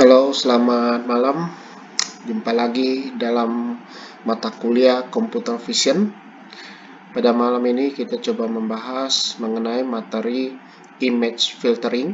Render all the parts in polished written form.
Halo, selamat malam. Jumpa lagi dalam mata kuliah Computer Vision. Pada malam ini kita coba membahas mengenai materi image filtering.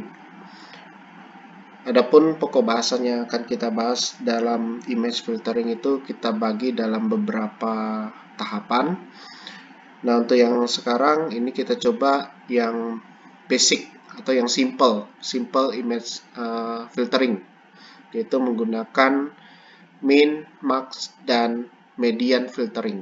Adapun pokok bahasan yang akan kita bahas dalam image filtering itu kita bagi dalam beberapa tahapan. Nah, untuk yang sekarang ini kita coba yang basic atau yang simple image filtering, yaitu menggunakan min, max, dan median filtering.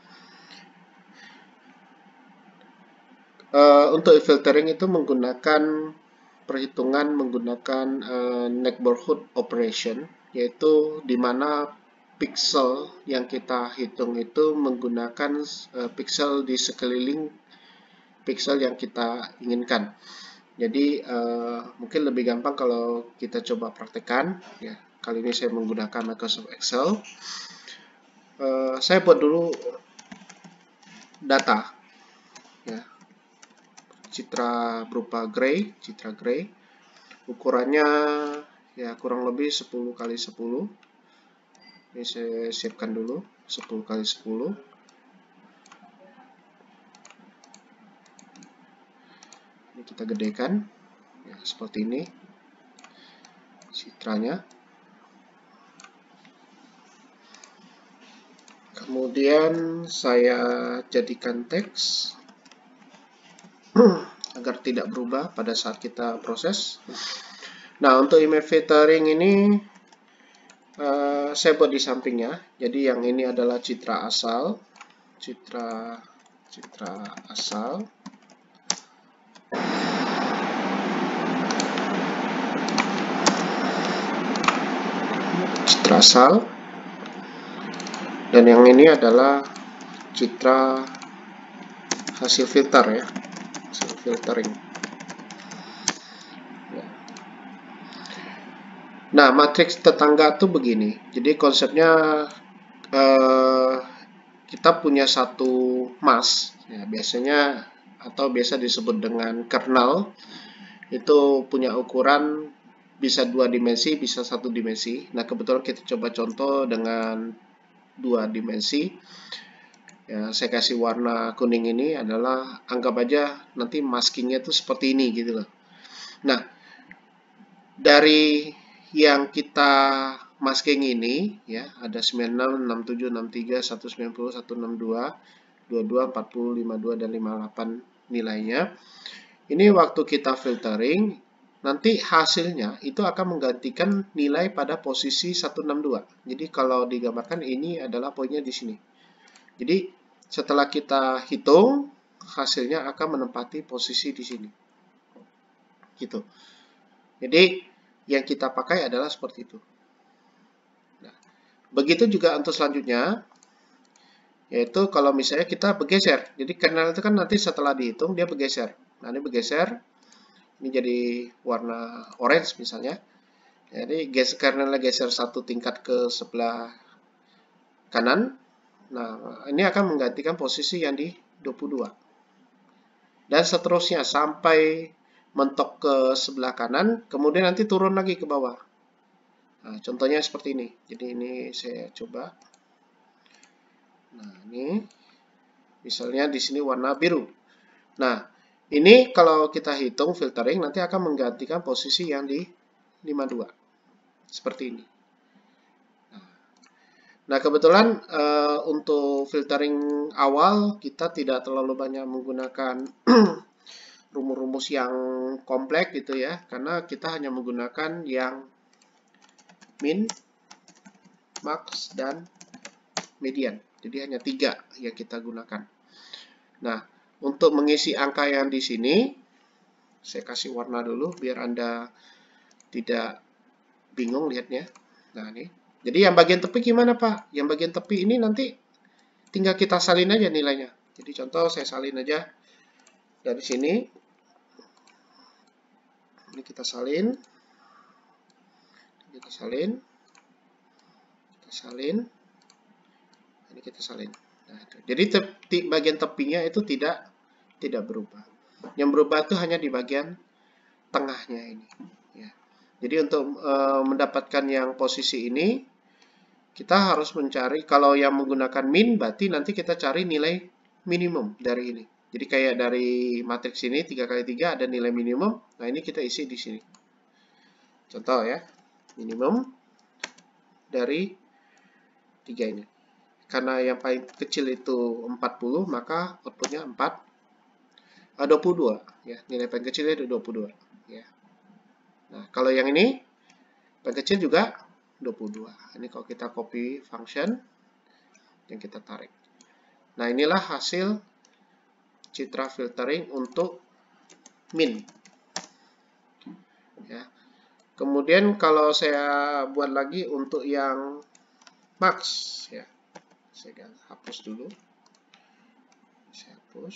Untuk filtering itu menggunakan perhitungan menggunakan neighborhood operation, yaitu di mana pixel yang kita hitung itu menggunakan pixel di sekeliling pixel yang kita inginkan. Jadi mungkin lebih gampang kalau kita coba praktekkan ya. Kali ini saya menggunakan Microsoft Excel. Saya buat dulu data ya, citra berupa citra gray, ukurannya ya kurang lebih 10 kali 10. Ini saya siapkan dulu 10 kali 10. Ini kita gedekan ya, seperti ini citranya. Kemudian saya jadikan teks agar tidak berubah pada saat kita proses. Nah, untuk image filtering ini saya buat di sampingnya. Jadi yang ini adalah citra asal, citra asal. Citra asal. Dan yang ini adalah citra hasil filter ya, hasil filtering. Nah, matriks tetangga tuh begini. Jadi konsepnya kita punya satu mask ya, biasanya atau biasa disebut dengan kernel, itu punya ukuran bisa 2 dimensi, bisa 1 dimensi. Nah, kebetulan kita coba contoh dengan 2 dimensi. Ya, saya kasih warna kuning ini adalah anggap aja nanti maskingnya itu seperti ini gitu loh. Nah, dari yang kita masking ini ya, ada 96, 67, 63, 190, 162, 22, 40, 52 dan 58 nilainya. Ini waktu kita filtering, nanti hasilnya itu akan menggantikan nilai pada posisi 162. Jadi kalau digambarkan ini adalah poinnya di sini. Jadi setelah kita hitung, hasilnya akan menempati posisi di sini. Gitu. Jadi yang kita pakai adalah seperti itu. Nah, begitu juga untuk selanjutnya, yaitu kalau misalnya kita bergeser. Jadi kernel itu kan nanti setelah dihitung dia bergeser. Nah, ini bergeser. Ini jadi warna orange misalnya. Jadi kernelnya geser satu tingkat ke sebelah kanan. Nah, ini akan menggantikan posisi yang di 22. Dan seterusnya sampai mentok ke sebelah kanan, kemudian nanti turun lagi ke bawah. Nah, contohnya seperti ini. Jadi ini saya coba. Nah, ini misalnya di sini warna biru. Nah, ini kalau kita hitung filtering nanti akan menggantikan posisi yang di 52. Seperti ini. Nah, kebetulan untuk filtering awal kita tidak terlalu banyak menggunakan rumus-rumus yang kompleks gitu ya, karena kita hanya menggunakan yang min, max, dan median. Jadi hanya 3 yang kita gunakan. Nah, untuk mengisi angka yang di sini, saya kasih warna dulu biar Anda tidak bingung lihatnya. Nah, ini. Jadi yang bagian tepi gimana, Pak? Yang bagian tepi ini nanti tinggal kita salin aja nilainya. Jadi contoh saya salin aja dari sini. Ini kita salin. Kita salin. Ini kita salin. Nah, itu. Jadi bagian tepinya itu tidak berubah. Yang berubah itu hanya di bagian tengahnya ini. Ya. Jadi untuk mendapatkan yang posisi ini, kita harus mencari, kalau yang menggunakan min, berarti nanti kita cari nilai minimum dari ini. Jadi kayak dari matriks ini, 3 kali 3 ada nilai minimum. Nah, ini kita isi di sini. Contoh ya, minimum dari 3 ini. Karena yang paling kecil itu 40, maka outputnya 22. Ya, nilai paling kecilnya itu 22. Ya. Nah, kalau yang ini, paling kecil juga 22. Ini kalau kita copy function, yang kita tarik. Nah, inilah hasil citra filtering untuk min. Ya. Kemudian kalau saya buat lagi untuk yang max, ya, saya hapus dulu. Saya hapus.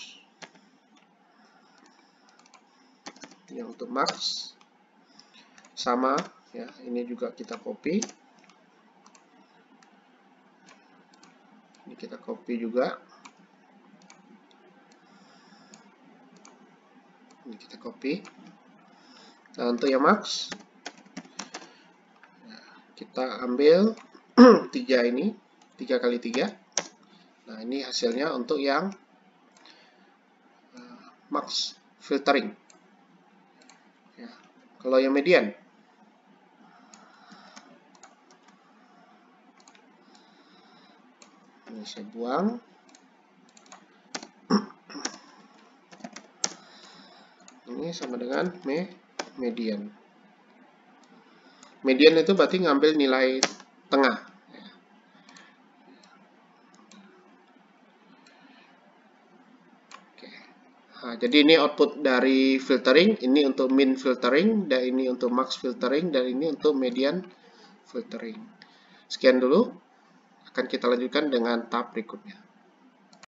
Yang untuk max sama, ya, ini juga kita copy. Ini kita copy juga. Ini kita copy. Nah, untuk yang max, kita ambil 3 ini, 3 kali 3. Nah, ini hasilnya untuk yang max filtering. Ya. Kalau yang median, ini saya buang. Ini sama dengan median. Median itu berarti ngambil nilai tengah. Oke. Nah, jadi ini output dari filtering, ini untuk min filtering, dan ini untuk max filtering, dan ini untuk median filtering. Sekian dulu, akan kita lanjutkan dengan tahap berikutnya.